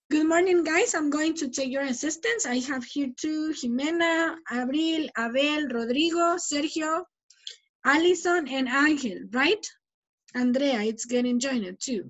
Good morning, guys. I'm going to take your assistance. I have here two, Jimena, Abril, Abel, Rodrigo, Sergio, Alison, and Angel, right? Andrea, it's getting joined too.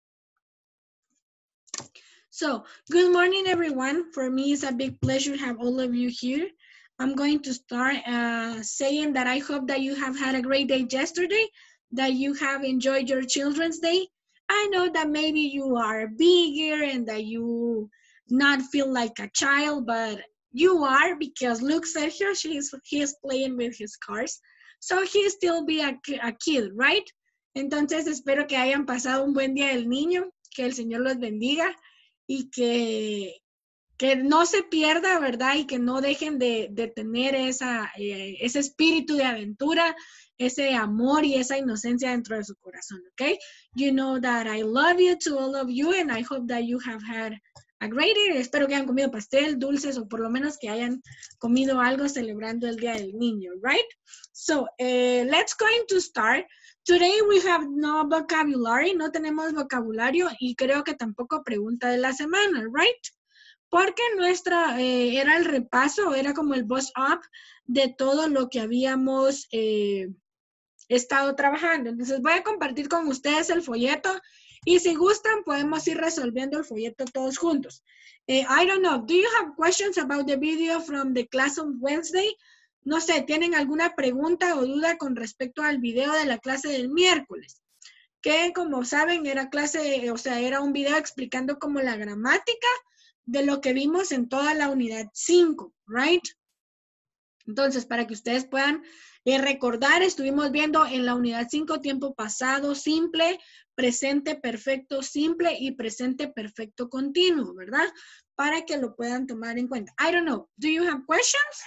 So, good morning, everyone. For me, it's a big pleasure to have all of you here. I'm going to start saying that I hope that you have had a great day yesterday, that you have enjoyed your Children's Day. I know that maybe you are bigger and that you not feel like a child, but you are because look, Sergio, he is playing with his cars. So he still be a kid, right? Entonces espero que hayan pasado un buen día del niño, que el Señor los bendiga y que no se pierda, ¿verdad? Y que no dejen de tener ese espíritu de aventura, ese amor y esa inocencia dentro de su corazón, ¿ok? You know that I love you to all of you and I hope that you have had a great day. Espero que hayan comido pastel, dulces o por lo menos que hayan comido algo celebrando el Día del Niño, right? So, let's going to start. Today we have no vocabulary, no tenemos vocabulario y creo que tampoco pregunta de la semana, right? Porque nuestra era el repaso, era como el buzz up de todo lo que habíamos estado trabajando. Entonces voy a compartir con ustedes el folleto y si gustan podemos ir resolviendo el folleto todos juntos. I don't know, do you have questions about the video from the class on Wednesday? No sé, ¿tienen alguna pregunta o duda con respecto al video de la clase del miércoles? Que como saben era clase, o sea, era un video explicando como la gramática de lo que vimos en toda la unidad 5, right? Entonces, para que ustedes puedan recordar, estuvimos viendo en la unidad 5 tiempo pasado simple, presente perfecto simple y presente perfecto continuo, ¿verdad? Para que lo puedan tomar en cuenta. I don't know, do you have questions?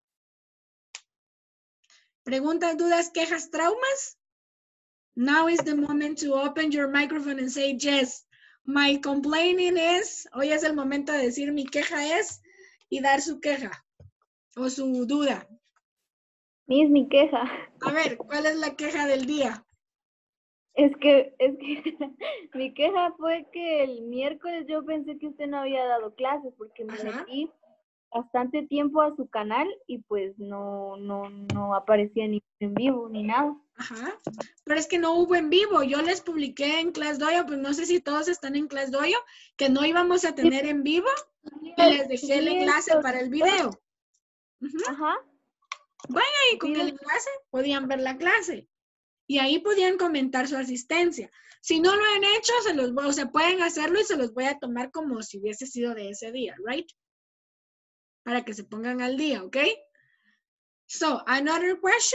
¿Preguntas, dudas, quejas, traumas? Now is the moment to open your microphone and say yes. My complaining is, hoy es el momento de decir mi queja es y dar su queja o su duda. Es mi queja. A ver, ¿cuál es la queja del día? Es que mi queja fue que el miércoles yo pensé que usted no había dado clases porque me metí bastante tiempo a su canal y pues no aparecía ni en vivo ni nada. Ajá, pero es que no hubo en vivo, yo les publiqué en ClassDojo, pues no sé si todos están en ClassDojo, que no íbamos a tener en vivo y les dejé el enlace para el video. Ajá. Vayan ahí con el enlace, podían ver la clase y ahí podían comentar su asistencia. Si no lo han hecho, pueden hacerlo y se los voy a tomar como si hubiese sido de ese día, right? Para que se pongan al día, ¿ok? So, another question?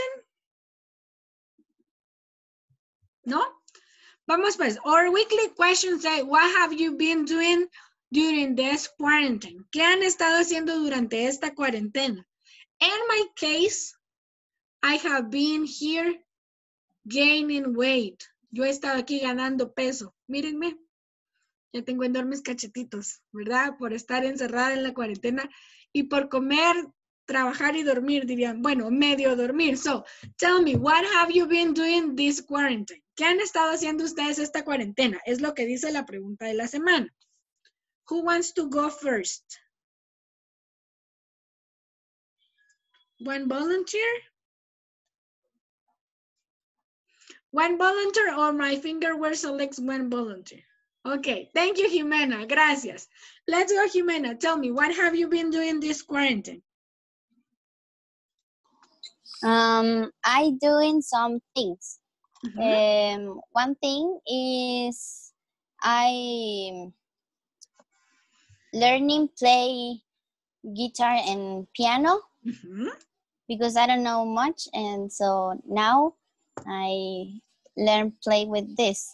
¿No? Vamos pues, our weekly questions say, what have you been doing during this quarantine? ¿Qué han estado haciendo durante esta cuarentena? In my case, I have been here gaining weight. Yo he estado aquí ganando peso. Mírenme, ya tengo enormes cachetitos, ¿verdad? Por estar encerrada en la cuarentena y por comer, trabajar y dormir, dirían. Bueno, medio dormir. So, tell me, what have you been doing this quarantine? ¿Qué han estado haciendo ustedes esta cuarentena? Es lo que dice la pregunta de la semana. Who wants to go first? One volunteer? One volunteer or my finger where selects one volunteer? Okay, thank you, Jimena. Gracias. Let's go, Jimena. Tell me, what have you been doing this quarantine? I doing some things. One thing is I learning play guitar and piano because I don't know much, and so now I learn play with this.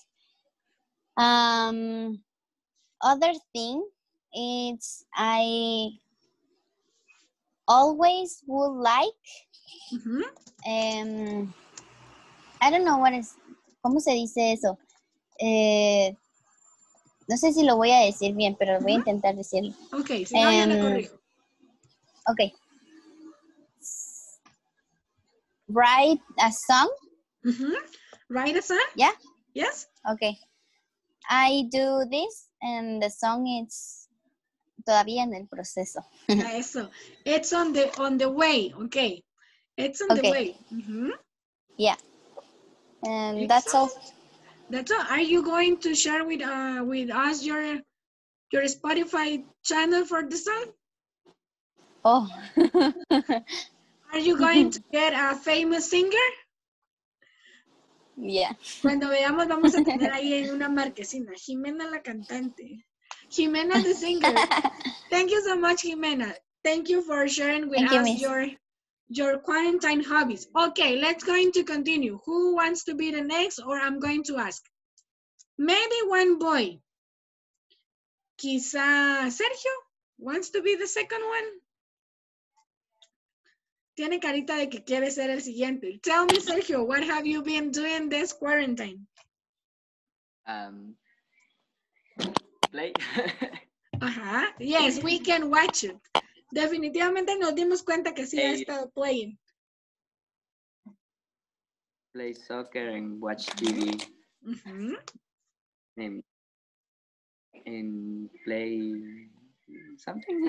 Other thing is I always would like I don't know what is, ¿cómo se dice eso? No sé si lo voy a decir bien, pero voy a intentar decirlo. Ok, si no, yo le corrijo. Ok. Write a song. Write a song? Yeah. Yes. Okay. I do this and the song is todavía en el proceso. Eso. It's on the way. Okay. It's on the way. Yeah. And that's all. That's all. Are you going to share with us your Spotify channel for the song? Oh. Are you going to get a famous singer? Yeah. Cuando veamos vamos a tener ahí en una marquesina, Jimena la cantante. Jimena the singer. Thank you so much, Jimena. Thank you for sharing with us your quarantine hobbies. Okay, let's going to continue. Who wants to be the next, or I'm going to ask? Maybe one boy. Quizá Sergio wants to be the second one. Tiene carita de que quiere ser el siguiente. Tell me, Sergio, what have you been doing this quarantine? Play. Yes, we can watch it. Definitivamente nos dimos cuenta que sí ha estado playing. Play soccer and watch TV. And play something.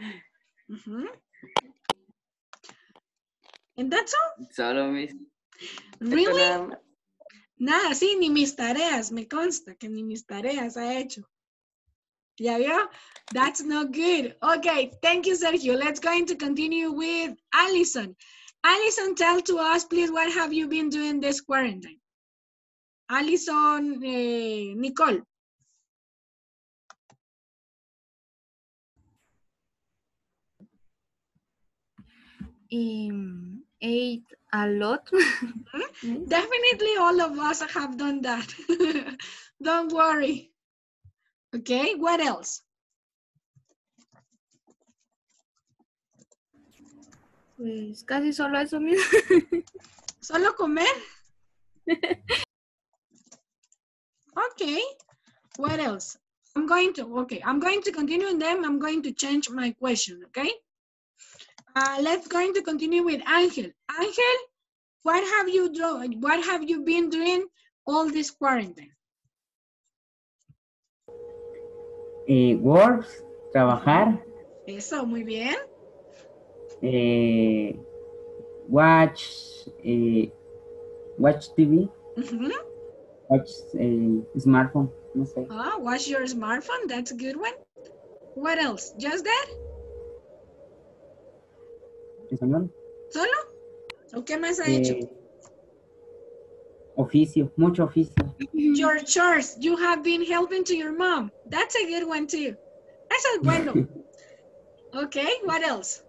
And that's all? Solo mis. Really? Nada, sí, ni mis tareas. Me consta que ni mis tareas ha hecho. ¿Ya vio? That's not good. Okay, thank you, Sergio. Let's going to continue with Allison. Allison, tell to us, please, what have you been doing this quarantine? Allison, Nicole. Ate a lot. Definitely all of us have done that. Don't worry. Okay, what else? Pues casi solo eso mismo. ¿Solo comer? Okay, what else? I'm going to continue and then I'm going to change my question, okay? Let's going to continue with Angel. Angel, what have you done? What have you been doing all this quarantine? Works, trabajar. Eso, muy bien. Watch TV. Watch smartphone. No sé. Watch your smartphone. That's a good one. What else? Just that? ¿Español? ¿Solo? ¿O qué más ha hecho? Oficio, mucho oficio. Your chores. You have been helping to your mom. That's a good one too. Eso es bueno. Okay, what else?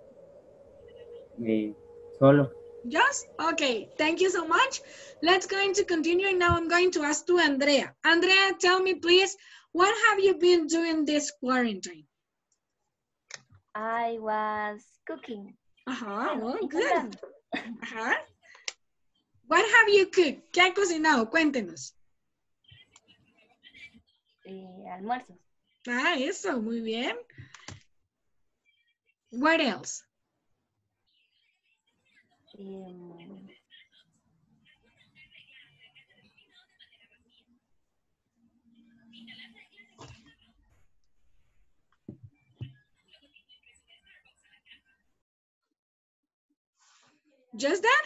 Solo. Just? Okay, thank you so much. Let's going to continue. Now I'm going to ask to Andrea. Andrea, tell me please, what have you been doing this quarantine? I was cooking. Well, good. What have you cooked? ¿Qué ha cocinado? Cuéntenos. Almuerzos. Eso, muy bien. What else? Just that?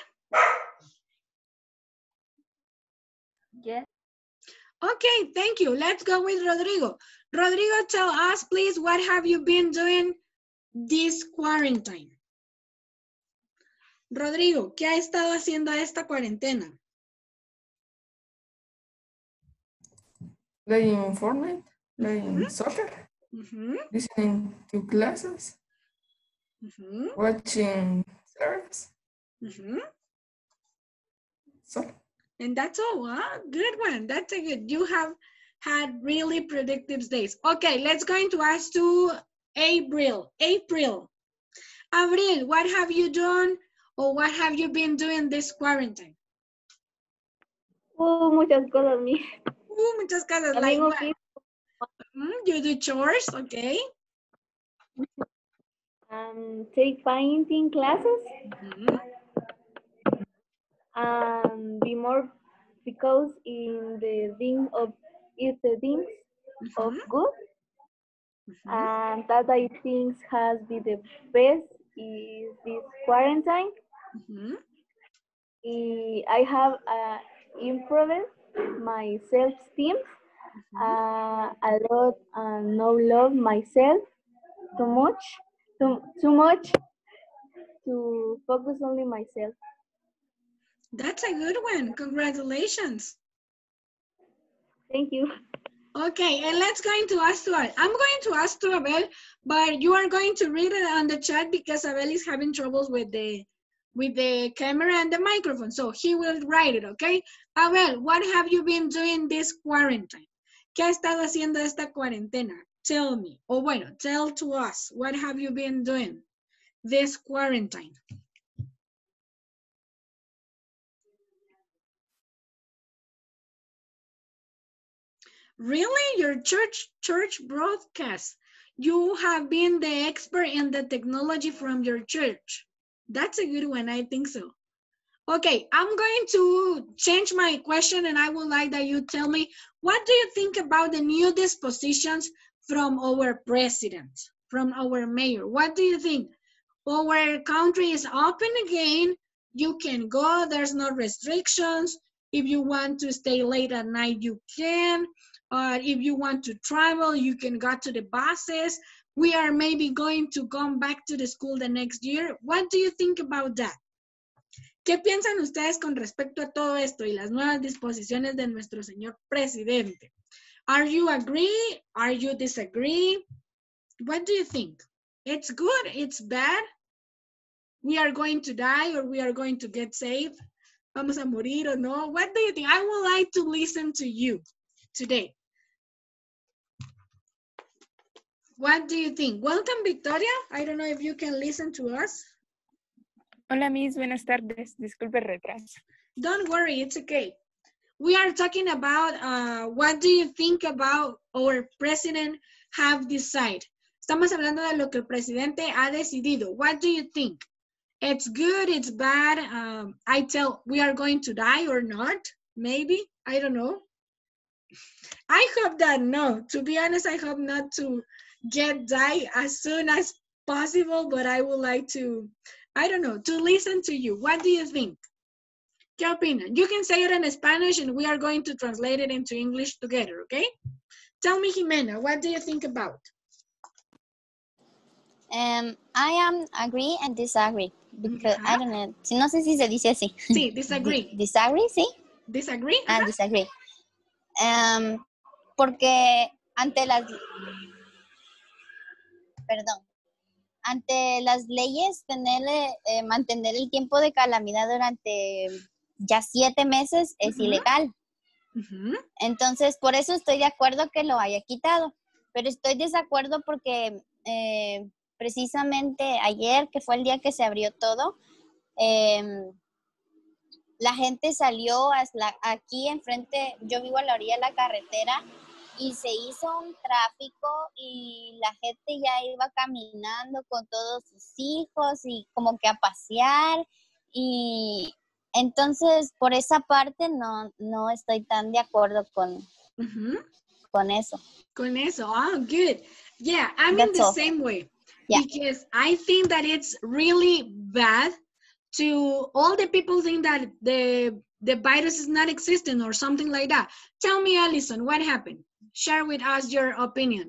Yes. Okay, thank you. Let's go with Rodrigo. Rodrigo, tell us, please, what have you been doing this quarantine? Rodrigo, ¿qué ha estado haciendo esta cuarentena? Playing Fortnite, playing soccer, listening to classes, watching series. So. And that's all, huh? Good one. That's a good. You have had really productive days. Okay, let's go into ask to April. April, what have you done or what have you been doing this quarantine? Muchas cosas, mi. Muchas cosas. Like what? You do chores, okay? Take painting classes. Be more because in the thing of good. And that I think has been the best is this quarantine. I have improved my self-esteem a lot and now love myself too much to focus only myself. That's a good one. Congratulations. Thank you. Okay, and let's go into ask to Abel. I'm going to ask to Abel, but you are going to read it on the chat because Abel is having troubles with the camera and the microphone. So he will write it, okay? Abel, what have you been doing this quarantine? ¿Qué has estado haciendo esta cuarentena? Tell me. O bueno, tell to us. What have you been doing this quarantine? Really? Your church broadcast. You have been the expert in the technology from your church. That's a good one, I think so. Okay, I'm going to change my question and I would like that you tell me, what do you think about the new dispositions from our president, from our mayor? What do you think? Our country is open again. You can go, there's no restrictions. If you want to stay late at night, you can. If you want to travel, you can go to the buses. We are maybe going to come back to the school the next year. What do you think about that? ¿Qué piensan ustedes con respecto a todo esto y las nuevas disposiciones de nuestro señor presidente? Are you agree? Are you disagree? What do you think? It's good? It's bad? We are going to die or we are going to get saved? Vamos a morir o no? What do you think? I would like to listen to you today. What do you think? Welcome, Victoria. I don't know if you can listen to us. Hola, Miss. Buenas tardes. Disculpe el retraso. Don't worry, it's okay. We are talking about what do you think about our president have decided. Estamos hablando de lo que el presidente ha decidido. What do you think? It's good, it's bad. I tell we are going to die or not. Maybe, I don't know. I hope that no. To be honest, I hope not to die as soon as possible, but I would like to, I don't know, to listen to you. What do you think? ¿Qué opinan? You can say it in Spanish and we are going to translate it into English together, okay? Tell me, Jimena, what do you think about? I am agree and disagree because I don't know. No sé si se dice así. Sí, disagree. Disagree, sí. Disagree. And disagree. Porque ante las leyes, mantener el tiempo de calamidad durante ya 7 meses es ilegal. Entonces, por eso estoy de acuerdo que lo haya quitado. Pero estoy desacuerdo porque precisamente ayer, que fue el día que se abrió todo, la gente salió aquí enfrente, yo vivo a la orilla de la carretera, y se hizo un tráfico y la gente ya iba caminando con todos sus hijos y como que a pasear, y entonces por esa parte no estoy tan de acuerdo con eso. Con eso, oh, good. Yeah, I'm in the same way. Yeah. Because I think that it's really bad to all the people think that the virus is not existing or something like that. Tell me, Alison, what happened? Share with us your opinion.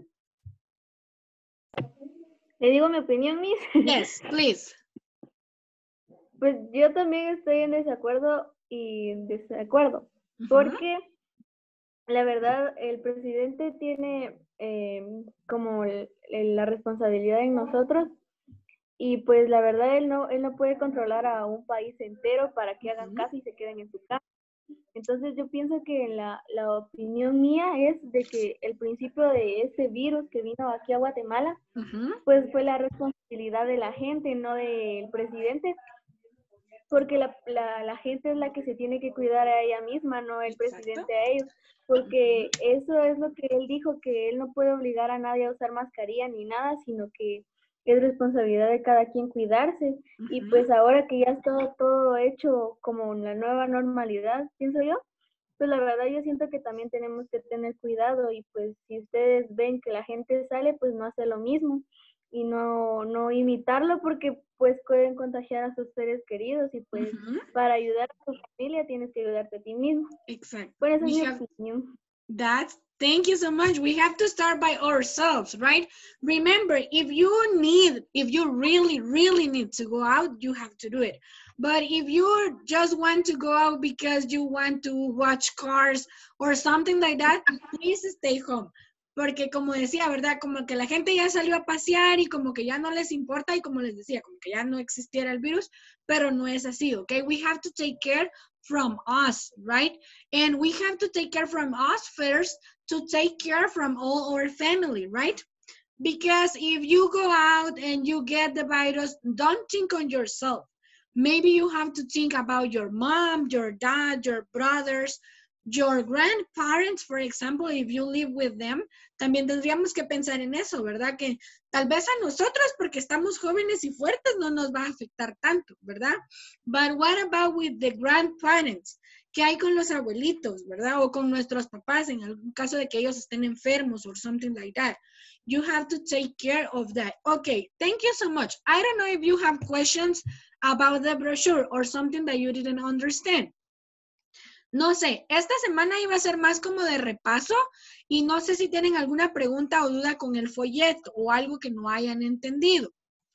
¿Le digo mi opinión, Miss? Yes, please. Pues yo también estoy en desacuerdo y en desacuerdo, porque la verdad el presidente tiene como la responsabilidad en nosotros, y pues la verdad él no puede controlar a un país entero para que hagan caso y se queden en su casa. Entonces yo pienso que la opinión mía es de que el principio de este virus que vino aquí a Guatemala, pues fue la responsabilidad de la gente, no del presidente, porque la gente es la que se tiene que cuidar a ella misma, no el presidente a ellos, porque eso es lo que él dijo, que él no puede obligar a nadie a usar mascarilla ni nada, sino que es responsabilidad de cada quien cuidarse. Y pues ahora que ya está todo hecho como la nueva normalidad, pienso yo, pues la verdad yo siento que también tenemos que tener cuidado y pues si ustedes ven que la gente sale, pues no hace lo mismo y no imitarlo porque pues pueden contagiar a sus seres queridos y pues para ayudar a tu familia tienes que ayudarte a ti mismo. Exactly. Pues esa es mi opinión. Thank you so much. We have to start by ourselves, right? Remember, if you really, really need to go out, you have to do it. But if you just want to go out because you want to watch cars or something like that, please stay home. Porque como decía, ¿verdad? Como que la gente ya salió a pasear y como que ya no les importa y como les decía, como que ya no existiera el virus, pero no es así, ¿ok? We have to take care from us, right? And we have to take care from us first to take care from all our family, right? Because if you go out and you get the virus, don't think on yourself. Maybe you have to think about your mom, your dad, your brothers, your grandparents, for example, if you live with them, también tendríamos que pensar en eso, ¿verdad? Que tal vez a nosotros, porque estamos jóvenes y fuertes, no nos va a afectar tanto, ¿verdad? But what about with the grandparents? ¿Qué hay con los abuelitos, verdad? O con nuestros papás en algún caso de que ellos estén enfermos or something like that. You have to take care of that. Okay, thank you so much. I don't know if you have questions about the brochure or something that you didn't understand. No sé, esta semana iba a ser más como de repaso y no sé si tienen alguna pregunta o duda con el folleto o algo que no hayan entendido.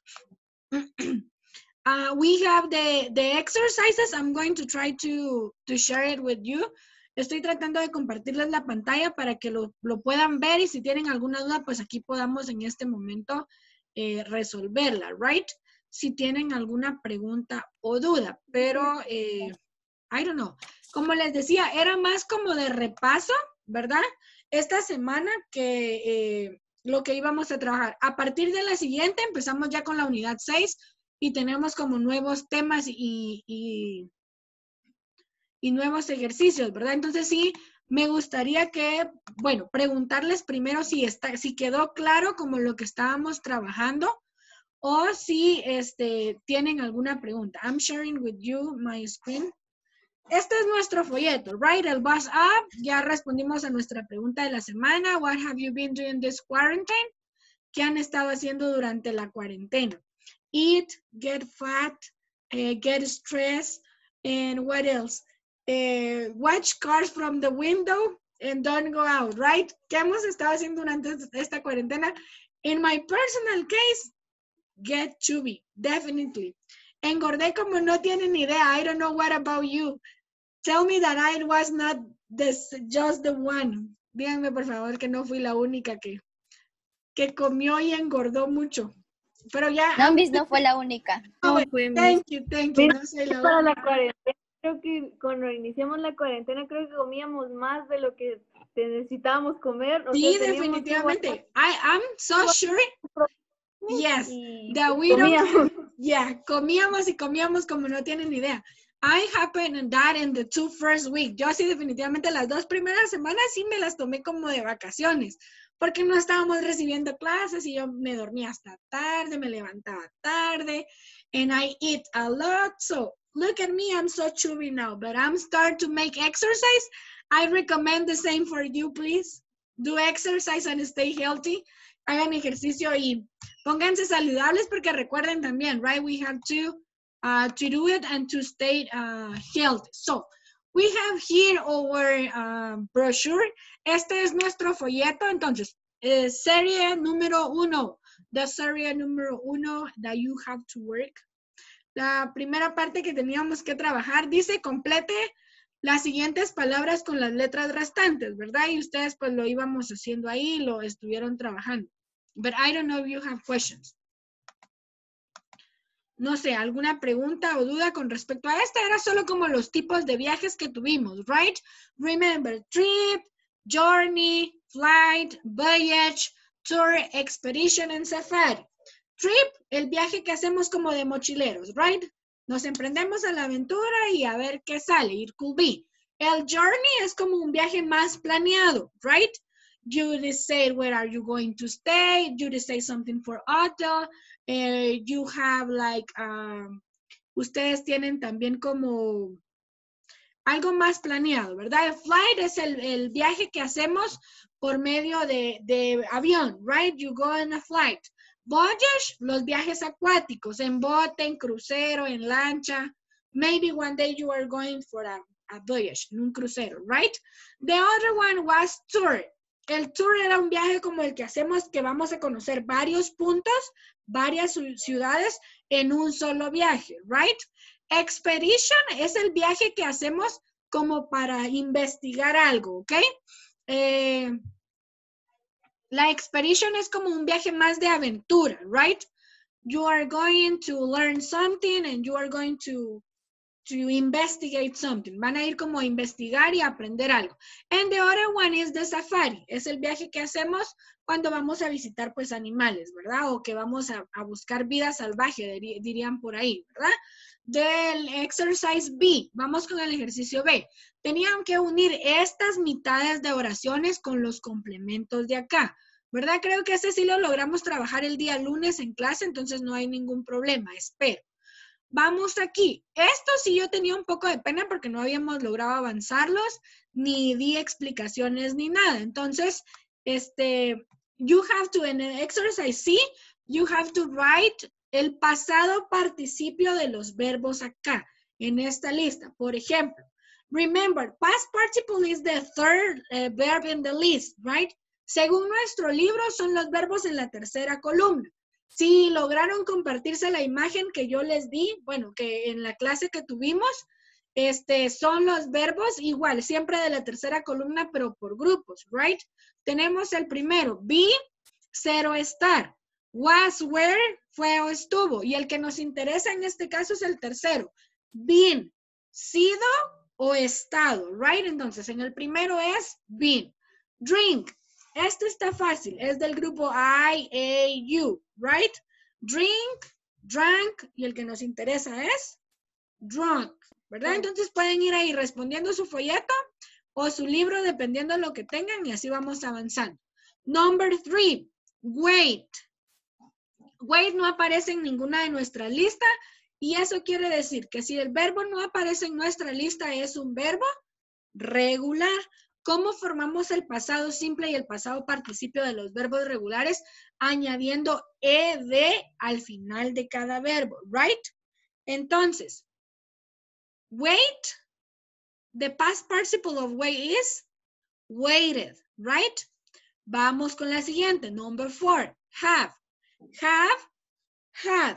We have the exercises. I'm going to try to share it with you. Estoy tratando de compartirles la pantalla para que lo puedan ver y si tienen alguna duda, pues aquí podamos en este momento resolverla, right? Si tienen alguna pregunta o duda, pero I don't know. Como les decía, era más como de repaso, ¿verdad? Esta semana que lo que íbamos a trabajar. A partir de la siguiente empezamos ya con la unidad 6 y tenemos como nuevos temas y nuevos ejercicios, ¿verdad? Entonces sí, me gustaría que, bueno, preguntarles primero si quedó claro como lo que estábamos trabajando o si tienen alguna pregunta. I'm sharing with you my screen. Este es nuestro folleto, right? El Buzz Up. Ya respondimos a nuestra pregunta de la semana. What have you been doing this quarantine? ¿Qué han estado haciendo durante la cuarentena? Eat, get fat, get stressed, and what else? Watch cars from the window and don't go out, right? ¿Qué hemos estado haciendo durante esta cuarentena? In my personal case, get chubby, definitely. Engordé como no tienen idea. I don't know what about you. Tell me that I was not just the one. Díganme, por favor, que no fui la única que comió y engordó mucho. Pero ya... No, Miss, no fue la única. Oh, no fue, thank you. No soy la para única. La cuarentena, creo que cuando iniciamos la cuarentena, creo que comíamos más de lo que necesitábamos comer. Sí, definitivamente. I'm so sure. Yes, that we don't. Yeah, comíamos y comíamos como no tienen idea. I happened that in the 2 first weeks. Yo sí definitivamente las 2 primeras semanas sí me las tomé como de vacaciones, porque no estábamos recibiendo clases y yo me dormía hasta tarde, me levantaba tarde, and I eat a lot. So look at me, I'm so chubby now, but I'm starting to make exercise. I recommend the same for you, please. Do exercise and stay healthy. Hagan ejercicio y pónganse saludables porque recuerden también, right? We have to do it and to stay healthy. So, we have here our brochure. Este es nuestro folleto. Entonces, serie número 1. The serie número 1 that you have to work. La primera parte que teníamos que trabajar dice complete las siguientes palabras con las letras restantes, ¿verdad? Y ustedes pues lo íbamos haciendo ahí, lo estuvieron trabajando. But I don't know if you have questions. No sé, ¿alguna pregunta o duda con respecto a esta? Era solo como los tipos de viajes que tuvimos, right? Remember, trip, journey, flight, voyage, tour, expedition, and safari. Trip, el viaje que hacemos como de mochileros, right? Nos emprendemos a la aventura y a ver qué sale, it could be. El journey es como un viaje más planeado, right? You decide where are you going to stay, you decide something for hotel, you have like, ustedes tienen también como algo más planeado, ¿verdad? El flight es el viaje que hacemos por medio de avión, right? You go on a flight. Voyage, los viajes acuáticos, en bote, en crucero, en lancha. Maybe one day you are going for a voyage, en un crucero, right? The other one was tour. El tour era un viaje como el que hacemos, que vamos a conocer varios puntos, varias ciudades en un solo viaje, right? Expedition es el viaje que hacemos como para investigar algo, ¿ok? La expedition es como un viaje más de aventura, right? You are going to learn something and you are going to investigate something. Van a ir como a investigar y a aprender algo. And the other one is the safari. Es el viaje que hacemos cuando vamos a visitar pues animales, ¿verdad? O que vamos a buscar vida salvaje, dirían por ahí, ¿verdad? Del exercise B. Vamos con el ejercicio B. Tenían que unir estas mitades de oraciones con los complementos de acá, ¿verdad? Creo que ese sí lo logramos trabajar el día lunes en clase, entonces no hay ningún problema, espero. Vamos aquí. Esto sí yo tenía un poco de pena porque no habíamos logrado avanzarlos, ni di explicaciones ni nada. Entonces, you have to, en el exercise C, you have to write el pasado participio de los verbos acá, en esta lista. Por ejemplo, remember, past participle is the third verb in the list, right? Según nuestro libro, son los verbos en la tercera columna. Si lograron compartirse la imagen que yo les di, bueno, que en la clase que tuvimos, son los verbos igual, siempre de la tercera columna, pero por grupos, right? Tenemos el primero, be, ser o estar. Was, were, fue o estuvo. Y el que nos interesa en este caso es el tercero, been, sido o estado, right? Entonces, en el primero es been. Drink. Este está fácil, es del grupo I, A, U, right? Drink, drank, y el que nos interesa es drunk, ¿verdad? Entonces pueden ir ahí respondiendo su folleto o su libro, dependiendo de lo que tengan, y así vamos avanzando. Number 3, wait. Wait no aparece en ninguna de nuestras listas, y eso quiere decir que si el verbo no aparece en nuestra lista, es un verbo regular. ¿Cómo formamos el pasado simple y el pasado participio de los verbos regulares? Añadiendo ed al final de cada verbo, right? Entonces, wait, the past participle of wait is waited, right? Vamos con la siguiente, number 4, have. Have, had.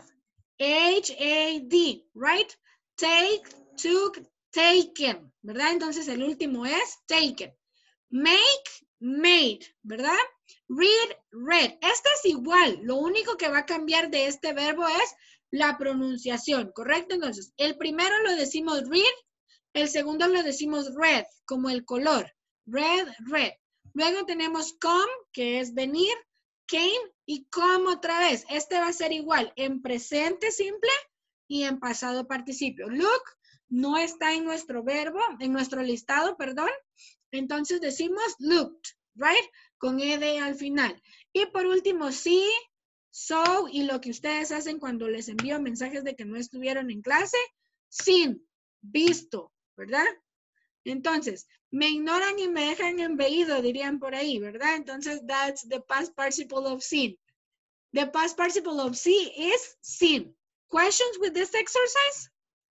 H-A-D, right? Take, took, taken, ¿verdad? Entonces el último es taken. Make, made, ¿verdad? Read, read. Este es igual. Lo único que va a cambiar de este verbo es la pronunciación, ¿correcto? Entonces, el primero lo decimos read, el segundo lo decimos red, como el color. Red, red. Luego tenemos come, que es venir, came y come otra vez. Este va a ser igual en presente simple y en pasado participio. Look no está en nuestro verbo, en nuestro listado, perdón. Entonces decimos looked, right? Con ed al final. Y por último, see, saw y lo que ustedes hacen cuando les envío mensajes de que no estuvieron en clase, seen, visto, ¿verdad? Entonces, me ignoran y me dejan embeído, dirían por ahí, ¿verdad? Entonces, that's the past participle of seen. The past participle of see is seen. Questions with this exercise?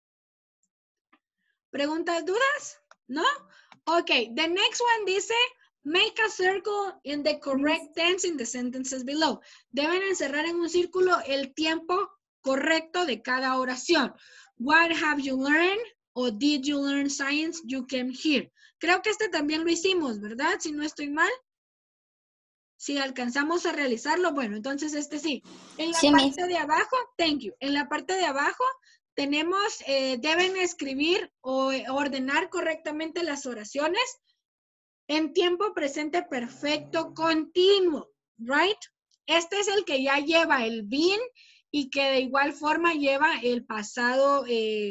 ¿Preguntas, dudas? ¿No? Okay, the next one dice, make a circle in the correct tense in the sentences below. Deben encerrar en un círculo el tiempo correcto de cada oración. What have you learned? O did you learn science? You came here. Creo que este también lo hicimos, ¿verdad? Si no estoy mal. Si alcanzamos a realizarlo, bueno, entonces este sí. En la parte de abajo, thank you. En la parte de abajo tenemos, deben escribir o ordenar correctamente las oraciones en tiempo presente perfecto continuo, right? Este es el que ya lleva el been y que de igual forma lleva el pasado,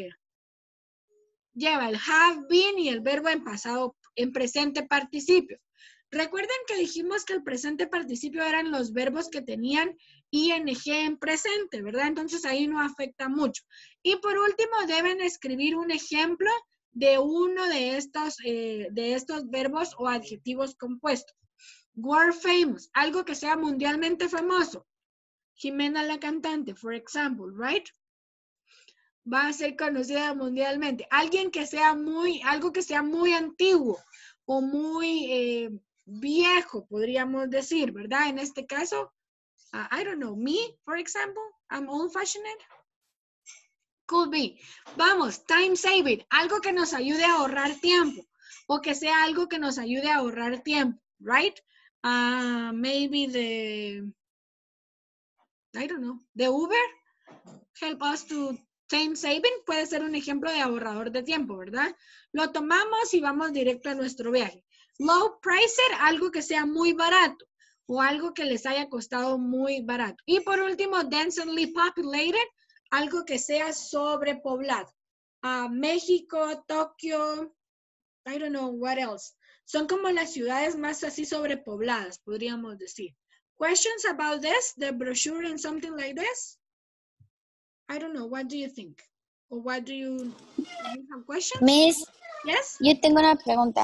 lleva el have been y el verbo en pasado, en presente participio. Recuerden que dijimos que el presente participio eran los verbos que tenían ing en presente, ¿verdad? Entonces ahí no afecta mucho. Y por último, deben escribir un ejemplo de uno de estos verbos o adjetivos compuestos. World famous, algo que sea mundialmente famoso. Jimena la cantante, for example, right? Va a ser conocida mundialmente. Algo que sea muy antiguo o muy viejo, podríamos decir, ¿verdad? En este caso, I don't know, me, for example, I'm old-fashioned. Could be. Vamos, time saving, algo que nos ayude a ahorrar tiempo o que sea algo que nos ayude a ahorrar tiempo, right? Maybe I don't know, the Uber help us to time saving, puede ser un ejemplo de ahorrador de tiempo, ¿verdad? Lo tomamos y vamos directo a nuestro viaje. Low pricer, algo que sea muy barato o algo que les haya costado muy barato. Y por último, densely populated, algo que sea sobrepoblado. México, Tokio, I don't know what else. Son como las ciudades más así sobrepobladas, podríamos decir. Questions about this, the brochure and something like this? I don't know, what do you think? Or what do you have questions? Miss, Yes? yo tengo una pregunta.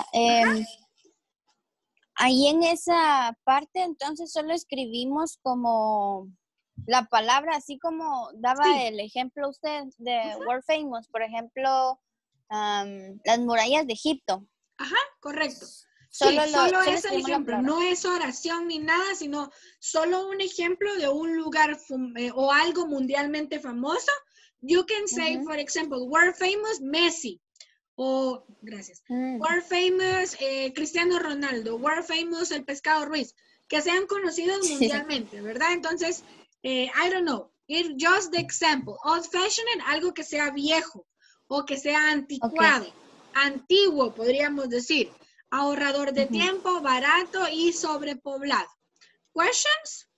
Ahí en esa parte, entonces, solo escribimos como la palabra, así como daba el ejemplo usted de World Famous, por ejemplo, las murallas de Egipto. Ajá, correcto. Solo es el ejemplo, no es oración ni nada, sino solo un ejemplo de un lugar o algo mundialmente famoso. You can say, for example, world famous Messi. O, gracias, world famous Cristiano Ronaldo, world famous el Pescado Ruiz, que sean conocidos mundialmente, ¿verdad? Entonces, I don't know, just the example, old fashioned, algo que sea viejo o que sea anticuado, antiguo, podríamos decir. Ahorrador de tiempo, barato y sobrepoblado. Questions?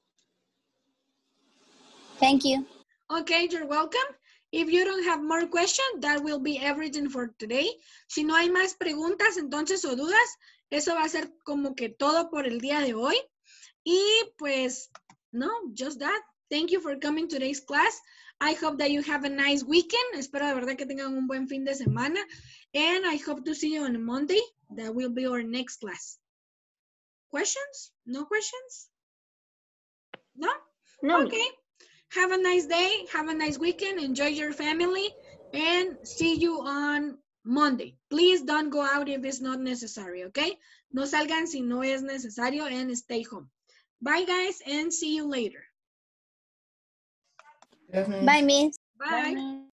Thank you. Okay, you're welcome. If you don't have more questions, that will be everything for today. Si no hay más preguntas, entonces, o dudas, eso va a ser como que todo por el día de hoy. Y pues, no, just that. Thank you for coming to today's class. I hope that you have a nice weekend. Espero de verdad que tengan un buen fin de semana. And I hope to see you on Monday. That will be our next class. Questions? No questions? No? No. Okay. Have a nice day. Have a nice weekend. Enjoy your family. And see you on Monday. Please don't go out if it's not necessary, okay? No salgan si no es necesario and stay home. Bye, guys, and see you later. Yes, Bye, Miss. Bye. Bye, Miss.